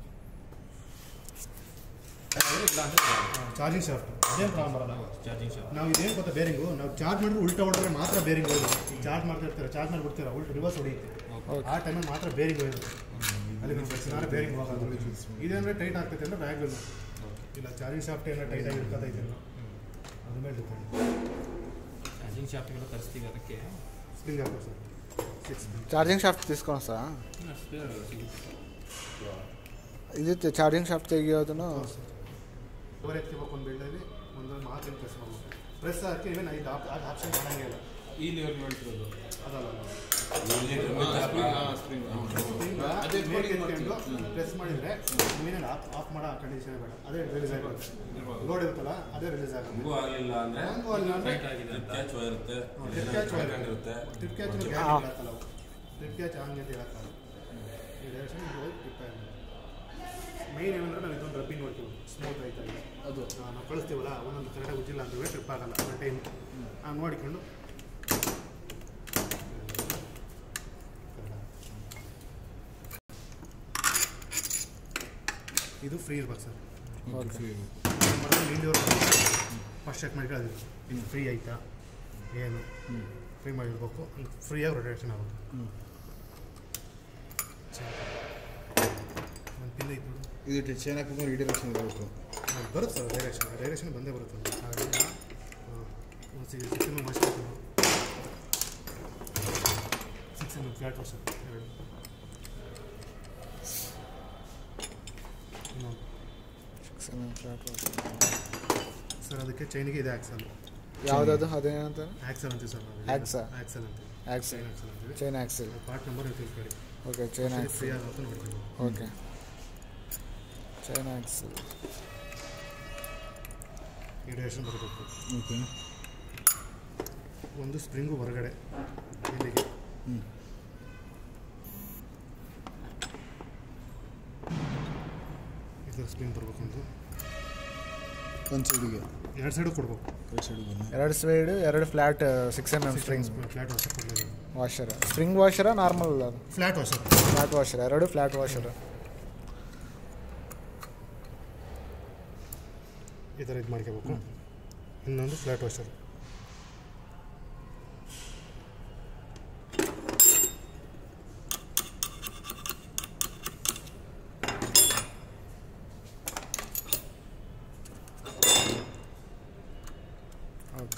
ಚಾರ್ಜಿಂಗ್ ಶಾಫ್ಟ್ ಅದೇನು ಪ್ರಾಬ್ಲಮ್ ಬರಲ್ಲ. ಚಾರ್ಜಿಂಗ್ ಶಾಫ್ಟ್ ನಾವು ಇದೇನು ಗೊತ್ತಾ, ಬೇರಿಂಗು ನಾವು ಚಾರ್ಜ್ ಮಾಡಿದ್ರೆ ಉಲ್ಟಾ ಹೊಡೆದ್ರೆ ಮಾತ್ರ ಬೇರಿಂಗ್ ಹೋಗುತ್ತೆ. ಚಾರ್ಜ್ ಮಾಡ್ತಾ ಇರ್ತೀರ, ಚಾರ್ಜ್ ಮಾಡಿ ಬಿಡ್ತೀರಾ, ಉಲ್ಟಾ ರಿವರ್ಸ್ ಹೊಡೆಯುತ್ತೆ. ಆ ಟೈಮಲ್ಲಿ ಮಾತ್ರ ಬೇರಿಂಗ್ ಹೋಗುತ್ತೆ. ಅಲ್ಲಿ ನಾವು ಬೇರಿಂಗ್ ಹೋಗೋದು. ಇದೇನಂದ್ರೆ ಟೈಟ್ ಆಗ್ತೈತೆ ಅಂದರೆ ರ್ಯಾಗ್ಯುಲರ್ ಇಲ್ಲ. ಚಾರ್ಜಿಂಗ್ ಶಾಫ್ಟ್ ಏನೋ ಟೈಟ್ ಆಗಿ ಇರ್ತೈತೆ ಅದ್ರ ಮೇಲೆ ಡಿಪೆಂಡ್. ಚಾರ್ಜಿಂಗ್ ಶಾಫ್ಟ್ಗೆಲ್ಲ ತರಿಸ್ತೀವಿ, ಅದಕ್ಕೆ ಸ್ಪ್ರಿಂಗ್ ಹಾಕೋ ಸರ್. ಸಿಕ್ಸ್ ಚಾರ್ಜಿಂಗ್ ಶಾಫ್ಟ್ తీసుకో ಸರ್. ಇದು ಚಾರ್ಜಿಂಗ್ ಶಾಫ್ಟ್ ತೆಗಿಯೋದನ್ನು ಓವರ್ ಎತ್ಕೋಬೇಕು. ಒಂದು ಬಿಲ್ಡಲ್ಲಿ ಒಂದು ಮಾತಿನ ಪ್ರೆಸ್ ಮಾಡಬೇಕು. ಪ್ರೆಸ್ ಹಾಕಿ ಇವನ್ ಐದು ಆಪ್ಷನ್ ಮಾಡಂಗೆ ಇಲ್ಲ. ಈ ಲೆವೆಲ್ ಹೇಳ್ತಿರೋದು ಅದಲ್ಲ ಅದಲ್ಲ, ಪ್ರೆಸ್ ಮಾಡಿದರೆ ನೀವೇನು ಆಫ್ ಆಫ್ ಮಾಡೋ ಕಂಡೀಷನ್ ಬೇಡ, ಅದೇ ರಿಲೀಸ್ ಆಗುತ್ತೆ. ಲೋಡ್ ಇರುತ್ತಲ್ಲ ಅದೇ ರಿಲೀಸ್ ಆಗುತ್ತೆ. ಆಗಲಿಲ್ಲ ಅಂದರೆ ಕ್ಯಾಚ್ ಇರುತ್ತೆ, ಟ್ರಿಪ್ ಕ್ಯಾಚ್ ಇರುತ್ತೆ. ಟ್ರಿಪ್ ಕ್ಯಾಚ್ ಹೇಳತ್ತಲ್ಲ, ಟ್ರಿಪ್ ಕ್ಯಾಚ್ ಹಂಗೆ ಅಂತ ಹೇಳತ್ತಲ್ಲ. ಈ ಡೈರೆಕ್ಷನ್ ಹೋಗಿ ಟ್ರಿಪ್ ಆಗಿದೆ. ಮೈನ್ ಏನಂದ್ರೆ ನಾವು ಇದೊಂದು ರಬ್ಬಿಂಗ್ ನೋಡ್ತೀವಿ, ಸ್ಮೂತ್ ಆಯ್ತಾ ಅದು ನಾವು ಕಳಿಸ್ತೀವಲ್ಲ, ಒಂದೊಂದು ಕರೆಕ್ಟಾಗಿ ಉಜ್ಜಿಲ್ಲ ಅಂದ್ರೆ ಟ್ರಿಪ್ ಆಗಲ್ಲ. ಒಂದು ಟೈಮ್ ನಾವು ನೋಡಿಕೊಂಡು ಇದು ಫ್ರೀ ಇರ್ಬೇಕು ಸರ್. ಇಲ್ಲಿ ಫಸ್ಟ್ ಚೆಕ್ ಮಾಡ್ಕೊಳ್ಳೋದು ಇದು ಫ್ರೀ ಆಯ್ತಾ ಏನು ಫ್ರೀ ಮಾಡಿರ್ಬೇಕು. ಫ್ರೀಯಾಗಿ ರೊಟೇಷನ್ ಆಗುತ್ತೆ. ಒಂದು ಪಿನ್ ಐತೆ ಇದು ಚೈನ್ ಹಾಕಿದ್ರೆ ಈ ಡೈರೆಕ್ಷನ್ ಇರಬೇಕು. ಬರುತ್ತೆ ಸರ್, ಡೈರೆಕ್ಷನ್ ಡೈರೆಕ್ಷನ್ ಬಂದೇ ಬರುತ್ತೆ. ಹಾಗಾಗಿ ಒಂದು ಸಿಕ್ಸ್ ಸಿಕ್ಸ್ ಎಮ್ ಎಮ್ ಅಷ್ಟು six M M flat sir. ಎರಡು ಸರ್. ಅದಕ್ಕೆ ಚೈನಿಗೆ ಇದೆ ಆಕ್ಸಲ್. ಯಾವುದದು ಅದೇನಂತಾರೆ? ಆಕ್ಸಲ್ ಅಂತೀವಿ ಸರ್ ನಾವು. ಆಕ್ಸಾ ಆಕ್ಸಲ್ ಅಂತೀವಿ. ಆಕ್ಸಲ್ ಆಕ್ಸಲ್ ಅಂತೀವಿ. Chain axle. ಪಾರ್ಟ್ ನಂಬರ್ ಇರ್ತೀವಿ ಕಡೆ. Okay, chain free axle. ಆಗುತ್ತೆ ನೋಡ್ತೀವಿ. Okay, chain axle. ಈ ಡೈರೆಕ್ಷನ್ ಬರಬೇಕು. ಓಕೆ. ಒಂದು ಸ್ಪ್ರಿಂಗು ಹೊರಗಡೆ ಇಲ್ಲಿಗೆ. ಹ್ಞೂ. ಇದರ ಸ್ಪ್ರಿಂಗ್ ಬರಬೇಕು ಅಂತ ಒಂದು ಸೈಡಿಗೆ ಎರಡು ಸೈಡು ಕೊಡ್ಬೇಕು. ಎರಡು ಸೈಡಿಗೆ ಎರಡು ಸೈಡ್ ಎರಡು flat six M M spring flat washer ಕೊಡలేదు. ವಾಷರ್, ಸ್ಪ್ರಿಂಗ್ ವಾಷರ ನಾರ್ಮಲ್ ಅದು? Flat washer. ಫ್ಲಾಟ್ ವಾಷರ್, ಎರಡು ಫ್ಲಾಟ್ ವಾಷರ್. ಈ ಥರ ಇದು ಮಾಡ್ಕೋಬೇಕು. ಇನ್ನೊಂದು ಫ್ಲಾಟ್ ವಾಷರ್. ಓಕೆ,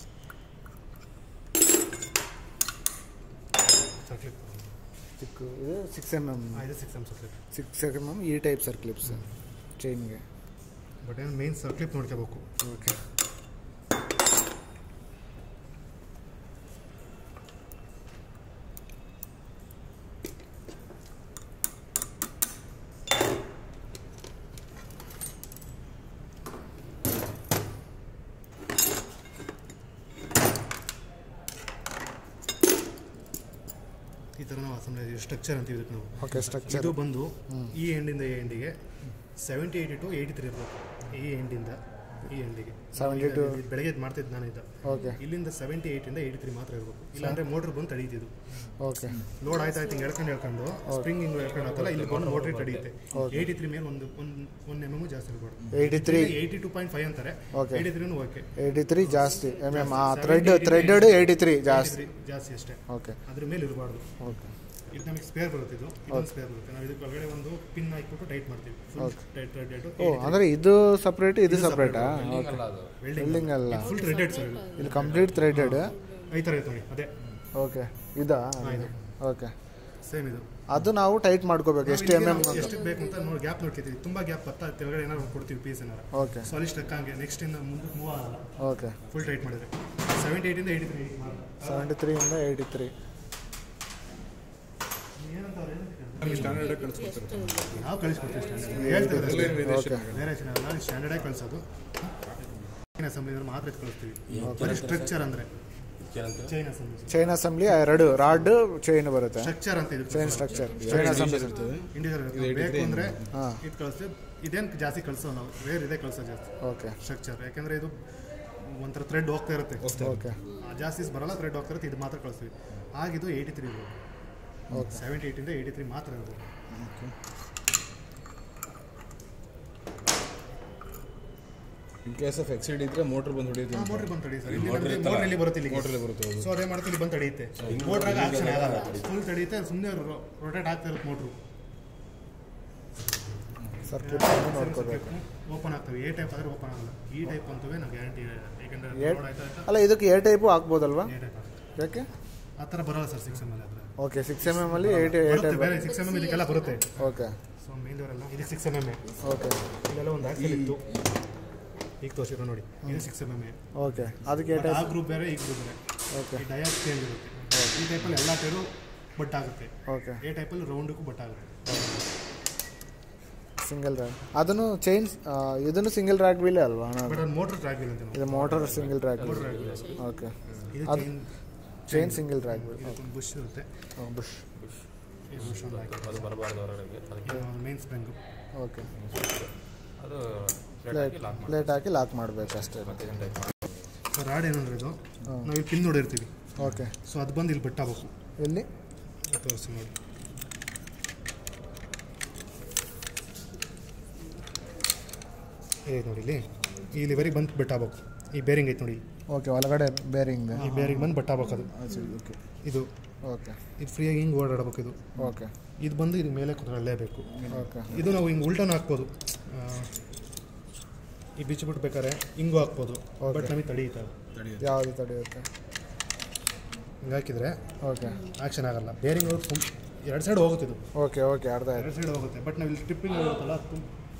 ಸರ್ಕ್ಲಿಪ್ ಚಿಕ್ಕ ಇದು ಸಿಕ್ಸ್ ಎಮ್ ಎಮ್ ಇದು six M circlip. Six M M ಈ ಟೈಪ್ ಸರ್ಕ್ಲಿಪ್ಸ್ ಚೈನ್ಗೆ. ಬಟ್ ಏನು ಮೇನ್ ಸರ್ಕ್ಲಿಪ್ ನೋಡ್ಕೋಬೇಕು. ಓಕೆ, ಈ ಥರ ನಾವು ಅಸೆಂಬ್ಲಿ ಸ್ಟ್ರಕ್ಚರ್ ಅಂತೀವಿ ಇದಕ್ಕೆ ನಾವು. Okay, structure. ಇದು ಬಂದು ಈ ಎಂಡಿಂದ ಈ ಎಂಡಿಗೆ seventy eighty to eighty three ಇರಬೇಕು. ಈ ಎಂಡಿಂದ ಈ ಎಂಡಿಗೆ ಸೆವೆಂಟಿ ಟು ಬೆಳಗ್ಗೆ ಇದು ಮಾಡ್ತಿದ್ದು ನಾನು ಇದು ಓಕೆ ಇಲ್ಲಿಂದ ಸೆವೆಂಟಿ ಏಯ್ಟಿಂದ ಏಯ್ಟಿ ತ್ರೀ ಮಾತ್ರ ಇರಬೇಕು ಇಲ್ಲಾಂದರೆ ಮೋಟ್ರ್ ಬಂದು ತಡೀತಿದ್ದು ಓಕೆ ಲೋಡ್ ಆಯ್ತು ಆಯ್ತು ಹಿಂಗೆ ಎಳ್ಕೊಂಡು ಎಳ್ಕೊಂಡು ಸ್ಪ್ರಿಂಗ್ ಹಿಂಗೆ ಎಳ್ಕೊಂಡು ಆಯ್ತಲ್ಲ ಇಲ್ಲಿ ಬಂದು ಮೋಟ್ರಿಗೆ ತಡೆಯುತ್ತೆ ಏಯ್ಟಿ ತ್ರೀ ಮೇಲೆ ಒಂದು ಒಂದು ಒಂದು ಎಮ್ ಎಮ್ ಜಾಸ್ತಿ ಇರಬಾರ್ದು eighty three eighty two point five ಅಂತಾರೆ ಓಕೆ ಏಯ್ಟಿ ತ್ರೀನೂ ಓಕೆ ಏಯ್ಟಿ ತ್ರೀ ಜಾಸ್ತಿ ಎಮ್ ಎಮ್ ಆ ಥ್ರೆಡ್ ಥ್ರೆಡೆಡ್ ಏಯ್ಟಿ ತ್ರೀ ಜಾಸ್ತಿ ಜಾಸ್ತಿ ಅಷ್ಟೇ ಓಕೆ ಅದ್ರ ಮೇಲೆ ಇರಬಾರ್ದು ಓಕೆ ಇದು ನಮಗೆ ಸ್ಪೇರ್ ಬರುತ್ತೆ ಇದು ಇದೊಂದು ಸ್ಪೇರ್ ಬರುತ್ತೆ ನಾವು ಇದಕ್ಕೆ ಒಳಗಡೆ ಒಂದು ಪಿನ್ ಹಾಕ್ಬಿಟ್ಟು ಟೈಟ್ ಮಾಡ್ತೀವಿ ಫುಲ್ ಟೈಟ್ ಥ್ರೆಡೆಡ್ ಓ ಅಂದರೆ ಇದು ಸಪ್ರೇಟ್ ಇದು ಸಪ್ರೇಟಾ ವೆಲ್ಡಿಂಗ್ ಅಲ್ಲ ಫುಲ್ ಥ್ರೆಡೆಡ್ ಸರ್ ಇಲ್ಲಿ ಕಂಪ್ಲೀಟ್ ಥ್ರೆಡೆಡ್ ಈ ಥರ ಇತ್ತು ನೋಡಿ ಅದೇ ಓಕೆ ಇದಾ ಇದು ಓಕೆ ಸೇಮ್ ಇದು ಅದು ನಾವು ಟೈಟ್ ಮಾಡ್ಕೋಬೇಕು ಎಷ್ಟು ಎಮ್ ಎಮ್ ಎಷ್ಟು ಬೇಕು ಅಂತ ನೋಡಿ ಗ್ಯಾಪ್ ನೋಡ್ಕೊತೀವಿ ತುಂಬ ಗ್ಯಾಪ್ ಬತ್ತಾ ಕೆಳಗಡೆ ಏನಾದ್ರು ಕೊಡ್ತೀವಿ ಪೀಸ್ ಏನಾರು ಓಕೆ ಸೊ ಅಲ್ಲಿ ಸ್ಟಕ್ ಹಂಗೆ ನೆಕ್ಸ್ಟ್ ಇಂದ ಮುಂದಕ್ಕೆ ಮೂವ್ ಆಗಲ್ಲ ಓಕೆ ಫುಲ್ ಟೈಟ್ ಮಾಡಿದ್ರೆ ಸೆವೆಂಟಿ ಏಯ್ಟಿಂದ ಏಯ್ಟಿ ತ್ರೀ ಸೆವೆಂಟಿ ತ್ರೀಯಿಂದ ಏಯ್ಟಿ ತ್ರೀ ಸ್ಟ್ಯಾಂಡರ್ಡ್ ಕಳಿಸ್ಕೊಡ್ತಾರೆ ನಾವು ಕಳಿಸ್ಕೊಡ್ತೀವಿ ಸ್ಟ್ಯಾಂಡರ್ಡ್ ಹೇಳ್ತೀವಿ ಓಕೆ ಬೇರೆ ಚೆನ್ನಾಗಿ ಸ್ಟ್ಯಾಂಡರ್ಡಾಗಿ ಕಳಿಸೋದು ಅಸೆಂಬ್ಲಿ ಮಾತ್ರ ಕಳಿಸ್ತೀವಿ ಬರೀ ಸ್ಟ್ರಕ್ಚರ್ ಅಂದರೆ ಚೈನ್ ಅಸೆಂಬ್ಲಿ ಚೈನ್ ಅಸೆಂಬ್ಲಿ ಎರಡು ರಾಡ್ ಚೈನ್ ಬರುತ್ತೆ ಸ್ಟ್ರಕ್ಚರ್ ಅಂತ ಇದು chain structure chain assembly individual ಬೇಕು ಅಂದರೆ ಇದು ಕಳಿಸ್ತೀವಿ ಇದೇನು ಜಾಸ್ತಿ ಕಳಿಸೋ ನಾವು ವೇರ್ ಇದೆ ಕಳಿಸೋ ಜಾಸ್ತಿ ಓಕೆ ಸ್ಟ್ರಕ್ಚರ್ ಯಾಕೆಂದರೆ ಇದು ಒಂಥರ ಥ್ರೆಡ್ ಹೋಗ್ತಾ ಇರುತ್ತೆ ಓಕೆ ಜಾಸ್ತಿ ಬರಲ್ಲ ಥ್ರೆಡ್ ಹೋಗ್ತಾ ಇರುತ್ತೆ ಇದು ಮಾತ್ರ ಕಳಿಸ್ತೀವಿ ಆಗಿದ್ದು ಏಯ್ಟಿ ತ್ರೀ ಇರ್ಬೋದು ಓಕೆ ಸೆವೆಂಟಿ ಏಯ್ಟಿಂದ ಏಯ್ಟಿ ತ್ರೀ ಮಾತ್ರ ಇರ್ಬೋದು ಇನ್ ಕೇಸ್ ಆಫ್ ಎಕ್ಸಿಡ್ ಇದ್ರೆ ಮೋಟರ್ ಬಂದು ಹೊಡೆಯುತ್ತೆ ಮೋಟ್ರ್ ಬಂದು ತಡಿ ಸರ್ ಇಲ್ಲಿ ಮೋಟ್ರ್ ಇಲ್ಲಿ ಬರುತ್ತೆ ಇಲ್ಲಿ ಮೋಟ್ರಲ್ಲಿ ಬರುತ್ತೆ ಸೊ ಅದೇ ಮಾಡ್ತೀವಿ ಇಲ್ಲಿ ಬಂದು ತಡೆಯುತ್ತೆ ಮೋಟ್ರಾಗ ಆಕ್ಷನ್ ಆಗಲ್ಲ ಫುಲ್ ತಡೆಯುತ್ತೆ ಸುಮ್ಮನೆ ರೊಟೇಟ್ ಆಗ್ತಾ ಇರುತ್ತೆ ಮೋಟ್ರು ಸರ್ಕ್ಯೂಟ್ ನೋಡ್ಕೋಬೇಕು ಓಪನ್ ಆಗ್ತವೆ ಎ ಟೈಪ್ ಆದರೆ ಓಪನ್ ಆಗಲ್ಲ ಈ ಟೈಪ್ ಅಂತವೇ ನಾವು ಗ್ಯಾರಂಟಿ ಯಾಕೆಂದರೆ ಲೋಡ್ ಆಯ್ತಾ ಆಯ್ತಾ ಅಲ್ಲ ಇದಕ್ಕೆ ಎ ಟೈಪು ಹಾಕ್ಬೋದಲ್ವಾ ಎ ಟೈಪ್ ಆಗುತ್ತೆ ಯಾಕೆ ಆ ಥರ ಬರಲ್ಲ ಸರ್ ಸಿಕ್ಸ್ ಎಮ್ ಎಲ್ ಆದರೆ ಓಕೆ ಸಿಕ್ಸ್ ಎಮ್ ಎಮ್ ಅಲ್ಲಿ ಏಯ್ಟ್ ಎ ಬರುತ್ತೆ ಟೈಪ್ ಬೇರೆ ಸಿಕ್ಸ್ ಎಮ್ ಎಮ್ ಇದಕ್ಕೆಲ್ಲ ಬರುತ್ತೆ ಓಕೆ ಸೊ ಮೇಲ್ದವರೆಲ್ಲ ಇದು six M M A okay ಇಲ್ಲೆಲ್ಲ ಒಂದು ಆಕ್ಸಲ್ ಇತ್ತು ಈಗ ತೋರಿಸಿರೋ ನೋಡಿ ಇದು six M M A okay ಅದಕ್ಕೆ ಎ ಆ ಟೈಪ್ ಗ್ರೂಪ್ ಬೇರೆ ಈ ಗ್ರೂಪ್ ಬೇರೆ ಓಕೆ ಈ ಡಯಾಸ್ ಚೇಂಜ್ ಇರುತ್ತೆ ಈ ಟೈಪಲ್ಲಿ ಎಲ್ಲ ಟೈರು ಬಟ್ ಆಗುತ್ತೆ ಓಕೆ ಎ ಟೈಪಲ್ಲಿ ರೌಂಡಕ್ಕೂ ಬಟ್ ಆಗುತ್ತೆ ಸಿಂಗಲ್ ರ್ಯಾಕ್ ಅದನ್ನು ಚೈನ್ ಇದನ್ನು ಸಿಂಗಲ್ ರ್ಯಾಕ್ ವೀಲೇ ಅಲ್ವಾ ಬಟ್ ಅದು ಮೋಟ್ರ್ ಟ್ರ್ಯಾಕ್ ವೀಲ್ ಅಂತ ಇದು motor single rack motor track wheel okay ಇದು ಅದು chain chain single rack wheel ಇದಕ್ಕೊಂದು ಬುಷ್ ಇರುತ್ತೆ ಬುಷ್ ಈ ಬುಷ್ ಒಂದು ಹಾಕಿ ಅದು ಬರಬಾರ್ದು ಹೊರಗಡೆ ಅದಕ್ಕೆ ಮೇನ್ ಸ್ಪ್ರಿಂಗು ಓಕೆ ಅದು ಪ್ಲೇಟ್ ಪ್ಲೇಟ್ ಹಾಕಿ ಲಾಕ್ ಮಾಡಬೇಕು ಅಷ್ಟೇ ಸೊ ರಾಡ್ ಏನಂದ್ರೆ ಇದು ನಾವು ಇಲ್ಲಿ ಪಿನ್ ನೋಡಿರ್ತೀವಿ ಓಕೆ ಸೊ ಅದು ಬಂದು ಇಲ್ಲಿ ಬಟ್ಟಾಗಬೇಕು ಎಲ್ಲಿ ತೋರಿಸಿ ನೋಡಿ ಏ ನೋಡಿ ಇಲ್ಲಿ ಈ ಲಿವರಿಗೆ ಬಂದು ಬಟ್ಟಾಗಬೇಕು ಈ ಬೇರಿಂಗ್ ಐತೆ ನೋಡಿ ಓಕೆ ಒಳಗಡೆ ಬೇರಿಂಗ್ ಈ ಬೇರಿಂಗ್ ಬಂದು ಬಟ್ಟಾಗಬೇಕು ಅದು ಓಕೆ ಇದು ಓಕೆ ಇದು ಫ್ರೀಯಾಗಿ ಹಿಂಗೆ ಓಡಾಡಬೇಕು ಇದು ಓಕೆ ಇದು ಬಂದು ಇದು ಮೇಲೆ ಕುತ್ಕೊಳ್ಳೇಬೇಕು ಓಕೆ ಇದು ನಾವು ಹಿಂಗೆ ಉಲ್ಟನೂ ಹಾಕ್ಬೋದು ಈ ಬಿಚ್ಚಿಬಿಟ್ಟು ಬೇಕಾದ್ರೆ ಹಿಂಗೂ ಹಾಕ್ಬೋದು ಬಟ್ ನಮಗೆ ತಡೆಯುತ್ತೆ ಯಾವುದು ತಡೆಯುತ್ತೆ ಹಿಂಗೆ ಹಾಕಿದರೆ ಓಕೆ ಆ್ಯಕ್ಷನ್ ಆಗಲ್ಲ ಬೇರಿಂಗ್ ಫುಲ್ ಎರಡು ಸೈಡ್ ಹೋಗುತ್ತೆ ಇದು ಓಕೆ ಓಕೆ ಅರ್ಧ ಆಯ್ತು ಎರಡು ಸೈಡ್ ಹೋಗುತ್ತೆ ಬಟ್ ನಾವು ಇಲ್ಲಿ ಸ್ಟಿಪ್ಪಿಂಗ್ ಹೋಗುತ್ತಲ್ಲ